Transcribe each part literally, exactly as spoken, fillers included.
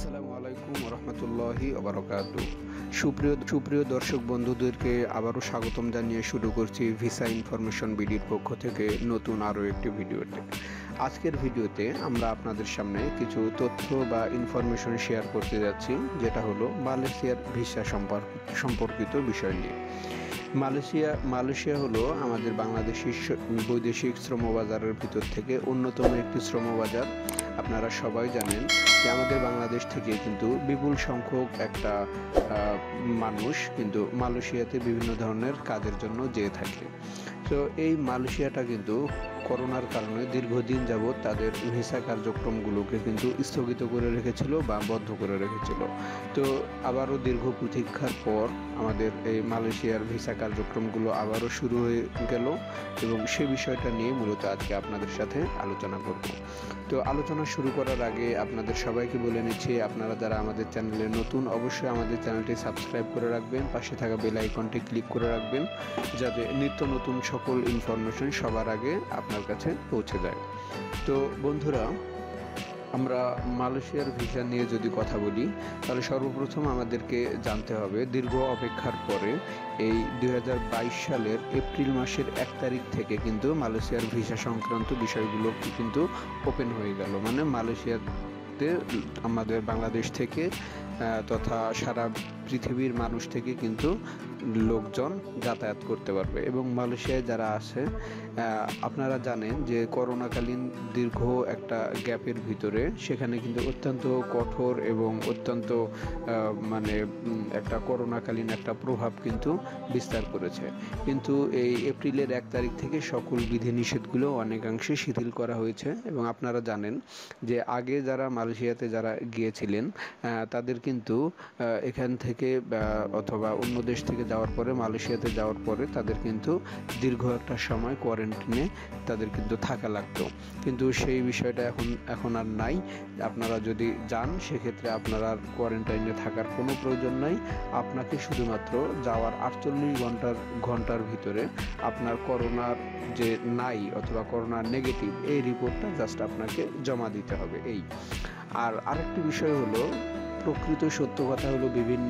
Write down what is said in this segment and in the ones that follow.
আসসালামু আলাইকুম রহমতুল্লাহি ওবারাকাতু। সুপ্রিয় সুপ্রিয় দর্শক বন্ধুদেরকে আবারও স্বাগতম জানিয়ে শুরু করছি ভিসা ইনফরমেশন বিডির পক্ষ থেকে নতুন আরও একটি ভিডিওতে। আজকের ভিডিওতে আমরা আপনাদের সামনে কিছু তথ্য বা ইনফরমেশন শেয়ার করতে যাচ্ছি, যেটা হলো মালয়েশিয়ার ভিসা সম্পর্কিত বিষয় নিয়ে। মালয়েশিয়া মালয়েশিয়া হলো আমাদের বাংলাদেশি বৈদেশিক শ্রমবাজারের ভিতর থেকে অন্যতম একটি শ্রমবাজার। আপনারা সবাই জানেন যে আমাদের বাংলাদেশ থেকে কিন্তু বিপুল সংখ্যক একটা মানুষ কিন্তু মালয়েশিয়াতে বিভিন্ন ধরনের কাজের জন্য যেয়ে থাকে। তো এই মালয়েশিয়াটা কিন্তু করোনার কারণে দীর্ঘদিন যাবৎ তাদের ভিসা কার্যক্রমগুলোকে কিন্তু স্থগিত করে রেখেছিল বা বন্ধ করে রেখেছিল। তো আবারও দীর্ঘ প্রতীক্ষার পর আমাদের এই মালয়েশিয়ার ভিসা কার্যক্রমগুলো আবারও শুরু হয়ে গেল এবং সে বিষয়টা নিয়ে মূলত আজকে আপনাদের সাথে আলোচনা করব। তো আলোচনা শুরু করার আগে আপনাদের সবাইকে বলে নিচ্ছি, আপনারা যারা আমাদের চ্যানেলে নতুন অবশ্যই আমাদের চ্যানেলটি সাবস্ক্রাইব করে রাখবেন, পাশে থাকা বেল আইকনটি ক্লিক করে রাখবেন যাতে নিত্য নতুন সকল ইনফরমেশন সবার আগে আপনার কাছে পৌঁছে যায়। তো বন্ধুরা, আমরা মালয়েশিয়ার ভিসা নিয়ে যদি কথা বলি তাহলে সর্বপ্রথম আমাদেরকে জানতে হবে দীর্ঘ অপেক্ষার পরে এই দুই হাজার বাইশ সালের এপ্রিল মাসের এক তারিখ থেকে কিন্তু মালয়েশিয়ার ভিসা সংক্রান্ত বিষয়গুলো কিন্তু ওপেন হয়ে গেল। মানে মালয়েশিয়াতে আমাদের বাংলাদেশ থেকে তথা সারা পৃথিবীর মানুষ থেকে কিন্তু লোকজন যাতায়াত করতে পারবে। এবং মালয়েশিয়ায় যারা আছে আপনারা জানেন যে করোনাকালীন দীর্ঘ একটা গ্যাপের ভিতরে সেখানে কিন্তু অত্যন্ত কঠোর এবং অত্যন্ত মানে একটা করোনাকালীন একটা প্রভাব কিন্তু বিস্তার করেছে। কিন্তু এই এপ্রিলের এক তারিখ থেকে সকল বিধিনিষেধগুলো অনেকাংশে শিথিল করা হয়েছে। এবং আপনারা জানেন যে আগে যারা মালয়েশিয়াতে যারা গিয়েছিলেন তাদের কিন্তু এখান থেকে অথবা অন্য দেশ থেকে যাওয়ার পরে মালয়েশিয়াতে যাওয়ার পরে তাদের কিন্তু দীর্ঘ একটা সময় কোয়ারেন্টাইনে তাদের কিন্তু থাকা লাগতো। কিন্তু সেই বিষয়টা এখন এখন আর নাই। আপনারা যদি যান সেক্ষেত্রে আপনার আর কোয়ারেন্টাইনে থাকার কোনো প্রয়োজন নাই। আপনাকে শুধুমাত্র যাওয়ার আটচল্লিশ ঘন্টার ঘন্টার ভিতরে আপনার করোনার যে নাই অথবা করোনার নেগেটিভ এই রিপোর্টটা জাস্ট আপনাকে জমা দিতে হবে। এই আর আরেকটি বিষয় হলো, প্রকৃত সত্য কথা হলো বিভিন্ন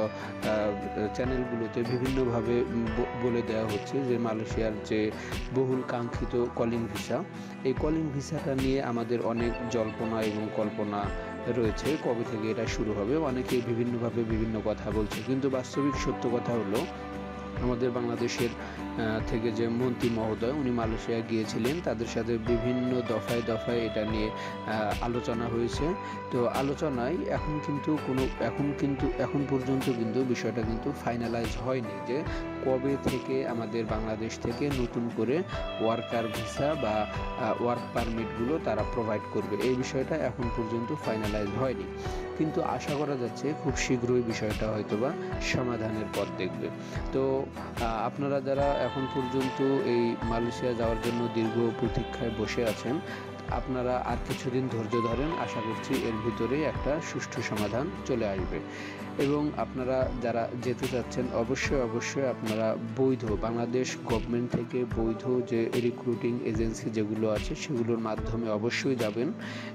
চ্যানেলগুলোতে বিভিন্নভাবে বলে দেওয়া হচ্ছে যে মালয়েশিয়ার যে বহুল কাঙ্ক্ষিত কলিং ভিসা, এই কলিং ভিসাটা নিয়ে আমাদের অনেক জল্পনা এবং কল্পনা রয়েছে কবে থেকে এটা শুরু হবে। অনেকে বিভিন্নভাবে বিভিন্ন কথা বলছে, কিন্তু বাস্তবিক সত্য কথা হলো আমাদের বাংলাদেশের থেকে যে মন্ত্রী মহোদয় উনি মালয়েশিয়া গিয়েছিলেন, তাদের সাথে বিভিন্ন দফায় দফায় এটা নিয়ে আলোচনা হয়েছে। তো আলোচনায় এখন কিন্তু কোনো এখন কিন্তু এখন পর্যন্ত কিন্তু বিষয়টা কিন্তু ফাইনালাইজ হয়নি যে কবে থেকে আমাদের বাংলাদেশ থেকে নতুন করে ওয়ার্কার ভিসা বা ওয়ার্ক পারমিটগুলো তারা প্রোভাইড করবে, এই বিষয়টা এখন পর্যন্ত ফাইনালাইজ হয়নি। কিন্তু আশা করা যাচ্ছে খুব শীঘ্রই বিষয়টা হয়তোবা সমাধানের পথ দেখবে। তো আপনারা যারা এখন পর্যন্ত এই মালয়েশিয়া যাওয়ার জন্য দীর্ঘ প্রতীক্ষায় বসে আছেন, আপনারা আর কিছুদিন ধৈর্য ধরেন, আশা করছি এর ভিতরেই একটা সুষ্ঠু সমাধান চলে আসবে। এবং আপনারা যারা যেতে চাচ্ছেন অবশ্যই অবশ্যই আপনারা বৈধ বাংলাদেশ গভর্নমেন্ট থেকে বৈধ যে রিক্রুটিং এজেন্সি যেগুলো আছে সেগুলোর মাধ্যমে অবশ্যই যাবেন।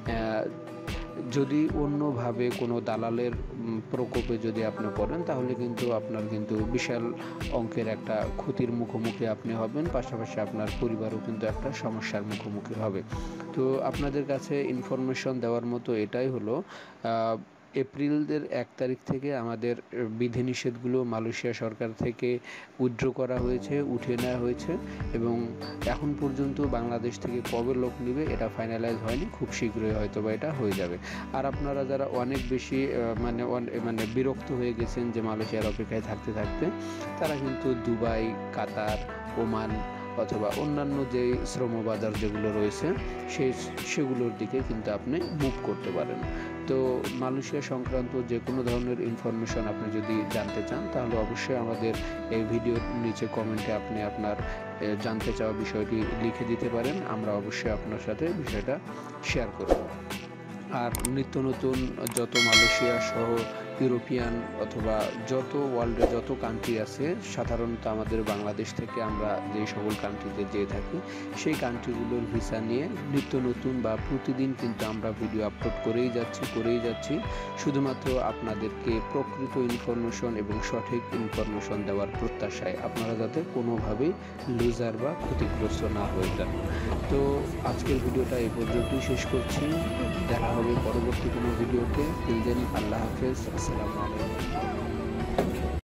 যদি অন্যভাবে কোনো দালালের প্রকোপে যদি আপনি পড়েন তাহলে কিন্তু আপনার কিন্তু বিশাল অঙ্কের একটা ক্ষতির মুখোমুখি আপনি হবেন, পাশাপাশি আপনার পরিবারও কিন্তু একটা সমস্যার মুখোমুখি হবে। তো আপনাদের কাছে ইনফরমেশন দেওয়ার মতো এটাই হলো, এপ্রিলের এক তারিখ থেকে আমাদের বিধিনিষেধগুলো মালয়েশিয়া সরকার থেকে উইথড্র করা হয়েছে, উঠিয়ে নেওয়া হয়েছে। এবং এখন পর্যন্ত বাংলাদেশ থেকে কবে লোক নেবে এটা ফাইনালাইজ হয়নি, খুব শীঘ্রই হয়তো বা এটা হয়ে যাবে। আর আপনারা যারা অনেক বেশি মানে মানে বিরক্ত হয়ে গেছেন যে মালয়েশিয়ার অপেক্ষায় থাকতে থাকতে, তারা কিন্তু দুবাই, কাতার, ওমান অথবা অন্যান্য যে শ্রমবাজার যেগুলো রয়েছে সেই সেগুলোর দিকে কিন্তু আপনি মুভ করতে পারেন। তো মালয়েশিয়া সংক্রান্ত যে কোনো ধরনের ইনফরমেশন আপনি যদি জানতে চান তাহলে অবশ্যই আমাদের এই ভিডিওর নিচে কমেন্টে আপনি আপনার জানতে চাওয়া বিষয়টি লিখে দিতে পারেন, আমরা অবশ্যই আপনার সাথে বিষয়টা শেয়ার করব। আর নিত্য নতুন যত মালয়েশিয়া সহ ইউরোপিয়ান অথবা যত ওয়ার্ল্ডে যত কান্ট্রি আছে, সাধারণত আমাদের বাংলাদেশ থেকে আমরা যে সকল কান্ট্রিতে যেয়ে থাকি সেই কান্ট্রিগুলোর ভিসা নিয়ে নিত্য নতুন বা প্রতিদিন কিন্তু আমরা ভিডিও আপলোড করেই যাচ্ছি করেই যাচ্ছি শুধুমাত্র আপনাদেরকে প্রকৃত ইনফরমেশন এবং সঠিক ইনফরমেশন দেওয়ার প্রত্যাশায়, আপনারা যাতে কোনোভাবেই লুজার বা ক্ষতিগ্রস্ত না হয়ে যান। তো আজকের ভিডিওটা এই পর্যন্তই শেষ করছি। দেখা হবে পরবর্তী কোনো ভিডিওতে। টিল দেন আল্লাহ হাফেজ, আসসালামু আলাইকুম।